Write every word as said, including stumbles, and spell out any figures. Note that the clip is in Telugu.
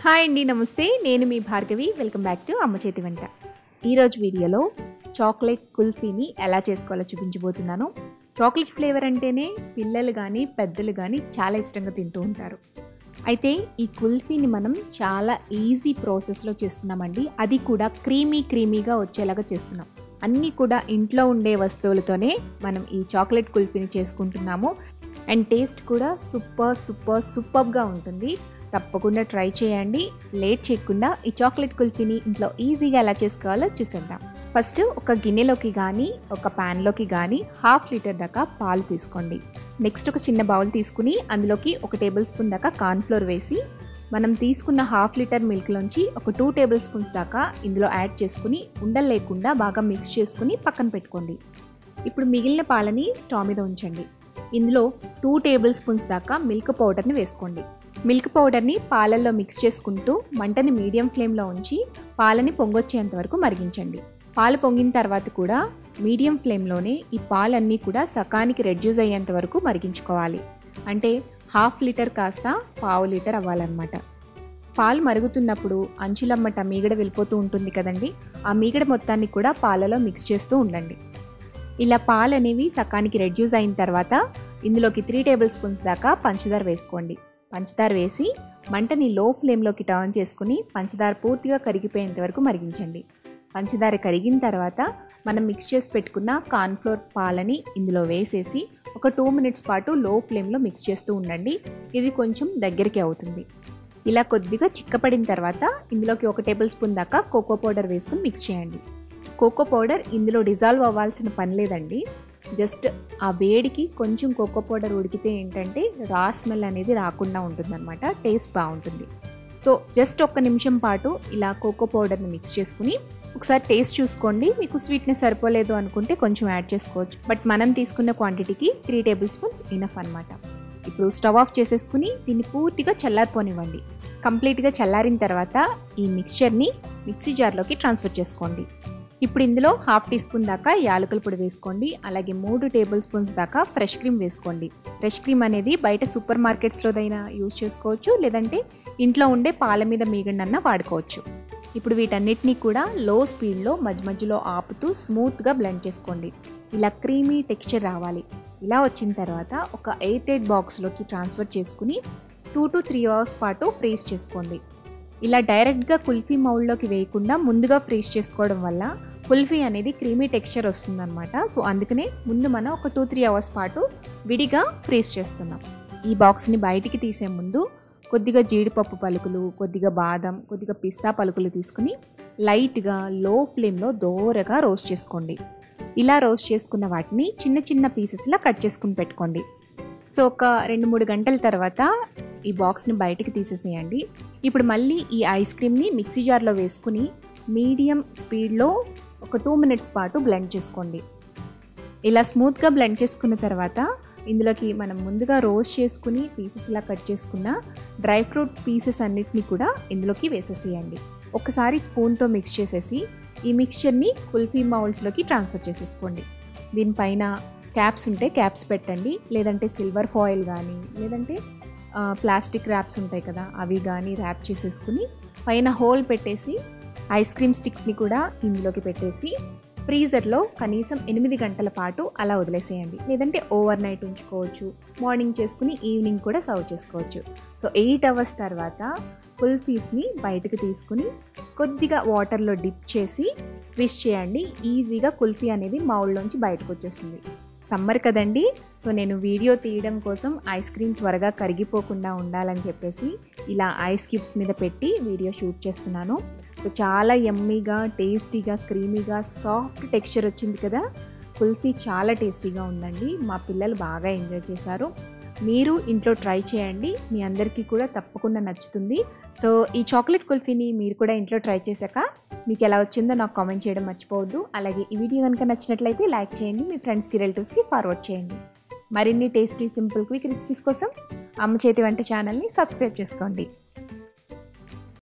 హాయ్ అండి, నమస్తే. నేను మీ భార్గవి. వెల్కమ్ బ్యాక్ టు అమ్మ చేతి వంట. ఈరోజు వీడియోలో చాక్లెట్ కుల్ఫీని ఎలా చేసుకోవాలో చూపించబోతున్నాను. చాక్లెట్ ఫ్లేవర్ అంటేనే పిల్లలు కానీ పెద్దలు కానీ చాలా ఇష్టంగా తింటూ ఉంటారు. అయితే ఈ కుల్ఫీని మనం చాలా ఈజీ ప్రాసెస్లో చేస్తున్నామండి. అది కూడా క్రీమీ క్రీమీగా వచ్చేలాగా చేస్తున్నాం. అన్నీ కూడా ఇంట్లో ఉండే వస్తువులతోనే మనం ఈ చాక్లెట్ కుల్ఫీని చేసుకుంటున్నాము. అండ్ టేస్ట్ కూడా సూపర్ సూపర్ సూపర్గా ఉంటుంది. తప్పకుండా ట్రై చేయండి. లేట్ చేయకుండా ఈ చాక్లెట్ కుల్ఫీని ఇంట్లో ఈజీగా ఎలా చేసుకోవాలో చూసేద్దాం. ఫస్ట్ ఒక గిన్నెలోకి కానీ ఒక ప్యాన్లోకి కానీ హాఫ్ లీటర్ దాకా పాలు తీసుకోండి. నెక్స్ట్ ఒక చిన్న బౌల్ తీసుకుని అందులోకి ఒక టేబుల్ స్పూన్ దాకా కార్న్ఫ్లోర్ వేసి మనం తీసుకున్న హాఫ్ లీటర్ మిల్క్లోంచి ఒక టూ టేబుల్ స్పూన్స్ దాకా ఇందులో యాడ్ చేసుకుని ఉండలు లేకుండా బాగా మిక్స్ చేసుకుని పక్కన పెట్టుకోండి. ఇప్పుడు మిగిలిన పాలని స్టవ్ మీద ఉంచండి. ఇందులో టూ టేబుల్ స్పూన్స్ దాకా మిల్క్ పౌడర్ని వేసుకోండి. మిల్క్ పౌడర్ని పాలల్లో మిక్స్ చేసుకుంటూ మంటని మీడియం ఫ్లేమ్లో ఉంచి పాలని పొంగొచ్చేంత వరకు మరిగించండి. పాలు పొంగిన తర్వాత కూడా మీడియం ఫ్లేమ్లోనే ఈ పాలన్నీ కూడా సకానికి రెడ్యూస్ అయ్యేంత వరకు మరిగించుకోవాలి. అంటే హాఫ్ లీటర్ కాస్త పావు లీటర్ అవ్వాలన్నమాట. పాలు మరుగుతున్నప్పుడు అంచులమ్మట మీగడ వెళ్ళిపోతూ ఉంటుంది కదండి. ఆ మీగడ మొత్తాన్ని కూడా పాలలో మిక్స్ చేస్తూ ఉండండి. ఇలా పాలు అనేవి సకానికి రెడ్యూస్ అయిన తర్వాత ఇందులోకి త్రీ టేబుల్ స్పూన్స్ దాకా పంచదార వేసుకోండి. పంచదార వేసి మంటని లో ఫ్లేమ్లోకి టర్న్ చేసుకుని పంచదార పూర్తిగా కరిగిపోయేంత వరకు మరిగించండి. పంచదార కరిగిన తర్వాత మనం మిక్స్ చేసి పెట్టుకున్న కార్న్ఫ్లోర్ పాలని ఇందులో వేసేసి ఒక టూ మినిట్స్ పాటు లో ఫ్లేమ్లో మిక్స్ చేస్తూ ఉండండి. ఇది కొంచెం దగ్గరికి అవుతుంది. ఇలా కొద్దిగా చిక్కపడిన తర్వాత ఇందులోకి ఒక టేబుల్ స్పూన్ దాకా కోకో పౌడర్ వేసుకుని మిక్స్ చేయండి. కోకో పౌడర్ ఇందులో డిజాల్వ్ అవ్వాల్సిన పని లేదండి. జస్ట్ ఆ వేడికి కొంచెం కోకో పౌడర్ ఉడికితే ఏంటంటే రా స్మెల్ అనేది రాకుండా ఉంటుందన్నమాట. టేస్ట్ బాగుంటుంది. సో జస్ట్ ఒక్క నిమిషం పాటు ఇలా కోకో పౌడర్ని మిక్స్ చేసుకుని ఒకసారి టేస్ట్ చూసుకోండి. మీకు స్వీట్నెస్ సరిపోలేదు అనుకుంటే కొంచెం యాడ్ చేసుకోవచ్చు. బట్ మనం తీసుకున్న క్వాంటిటీకి త్రీ టేబుల్ స్పూన్స్ ఇనఫ్ అనమాట. ఇప్పుడు స్టవ్ ఆఫ్ చేసేసుకుని దీన్ని పూర్తిగా చల్లారిపోనివ్వండి. కంప్లీట్గా చల్లారిన తర్వాత ఈ మిక్స్చర్ని మిక్సీ జార్లోకి ట్రాన్స్ఫర్ చేసుకోండి. ఇప్పుడు ఇందులో హాఫ్ టీ స్పూన్ దాకా యాలకుల పొడి వేసుకోండి. అలాగే మూడు టేబుల్ స్పూన్స్ దాకా ఫ్రెష్ క్రీమ్ వేసుకోండి. ఫ్రెష్ క్రీమ్ అనేది బయట సూపర్ మార్కెట్స్లోదైనా యూజ్ చేసుకోవచ్చు, లేదంటే ఇంట్లో ఉండే పాల మీద మీగడన్నా వాడుకోవచ్చు. ఇప్పుడు వీటన్నిటినీ కూడా లో స్పీడ్లో మధ్య మధ్యలో ఆపుతూ స్మూత్గా బ్లెండ్ చేసుకోండి. ఇలా క్రీమీ టెక్స్చర్ రావాలి. ఇలా వచ్చిన తర్వాత ఒక ఎయిర్ టైట్ బాక్స్లోకి ట్రాన్స్ఫర్ చేసుకుని టూ టు త్రీ అవర్స్ పాటు ఫ్రీజ్ చేసుకోండి. ఇలా డైరెక్ట్గా కుల్ఫీ మౌల్డ్లోకి వేయకుండా ముందుగా ఫ్రీజ్ చేసుకోవడం వల్ల కుల్ఫీ అనేది క్రీమీ టెక్స్చర్ వస్తుందన్నమాట. సో అందుకనే ముందు మనం ఒక టూ త్రీ అవర్స్ పాటు విడిగా ఫ్రీజ్ చేస్తున్నాం. ఈ బాక్స్ని బయటికి తీసే ముందు కొద్దిగా జీడిపప్పు పలుకులు, కొద్దిగా బాదం, కొద్దిగా పిస్తా పలుకులు తీసుకుని లైట్గా లో ఫ్లేమ్లో దోరగా రోస్ట్ చేసుకోండి. ఇలా రోస్ట్ చేసుకున్న వాటిని చిన్న చిన్న పీసెస్లా కట్ చేసుకుని పెట్టుకోండి. సో ఒక రెండు మూడు గంటల తర్వాత ఈ బాక్స్ని బయటికి తీసేసేయండి. ఇప్పుడు మళ్ళీ ఈ ఐస్ క్రీమ్ని మిక్సీ జార్లో వేసుకుని మీడియం స్పీడ్లో ఒక టూ మినిట్స్ పాటు బ్లెండ్ చేసుకోండి. ఇలా స్మూత్గా బ్లెండ్ చేసుకున్న తర్వాత ఇందులోకి మనం ముందుగా రోస్ట్ చేసుకుని పీసెస్లా కట్ చేసుకున్న డ్రై ఫ్రూట్ పీసెస్ అన్నిటినీ కూడా ఇందులోకి వేసేసేయండి. ఒకసారి స్పూన్తో మిక్స్ చేసేసి ఈ మిక్స్చర్ని కుల్ఫీ మౌల్డ్స్లోకి ట్రాన్స్ఫర్ చేసేసుకోండి. దీనిపైన క్యాప్స్ ఉంటే క్యాప్స్ పెట్టండి, లేదంటే సిల్వర్ ఫాయిల్ కానీ లేదంటే ప్లాస్టిక్ ర్యాప్స్ ఉంటాయి కదా, అవి కానీ ర్యాప్ చేసేసుకుని పైన హోల్ పెట్టేసి ఐస్ క్రీమ్ స్టిక్స్ని కూడా ఇందులోకి పెట్టేసి ఫ్రీజర్లో కనీసం ఎనిమిది గంటల పాటు అలా వదిలేసేయండి. లేదంటే ఓవర్ నైట్ ఉంచుకోవచ్చు. మార్నింగ్ చేసుకుని ఈవినింగ్ కూడా సర్వ్ చేసుకోవచ్చు. సో ఎయిట్ అవర్స్ తర్వాత కుల్ఫీస్ని బయటకు తీసుకుని కొద్దిగా వాటర్లో డిప్ చేసి ట్విస్ట్ చేయండి. ఈజీగా కుల్ఫీ అనేది మౌల్డ్లోంచి బయటకు వచ్చేస్తుంది. సమ్మర్ కదండి, సో నేను వీడియో తీయడం కోసం ఐస్ క్రీమ్ త్వరగా కరిగిపోకుండా ఉండాలని చెప్పేసి ఇలా ఐస్ క్యూబ్స్ మీద పెట్టి వీడియో షూట్ చేస్తున్నాను. సో చాలా యమ్మీగా, టేస్టీగా, క్రీమీగా, సాఫ్ట్ టెక్స్చర్ వచ్చింది కదా. కుల్ఫీ చాలా టేస్టీగా ఉందండి. మా పిల్లలు బాగా ఎంజాయ్ చేశారు. మీరు ఇంట్లో ట్రై చేయండి. మీ అందరికీ కూడా తప్పకుండా నచ్చుతుంది. సో ఈ చాక్లెట్ కుల్ఫీని మీరు కూడా ఇంట్లో ట్రై చేశాక మీకు ఎలా వచ్చిందో నాకు కామెంట్ చేయడం మర్చిపోవద్దు. అలాగే ఈ వీడియో కనుక నచ్చినట్లయితే లైక్ చేయండి. మీ ఫ్రెండ్స్కి, రిలేటివ్స్కి ఫార్వర్డ్ చేయండి. మరిన్ని టేస్టీ, సింపుల్, క్విక్ రెసిపీస్ కోసం అమ్మ చేతి వంట ఛానల్ని సబ్స్క్రైబ్ చేసుకోండి.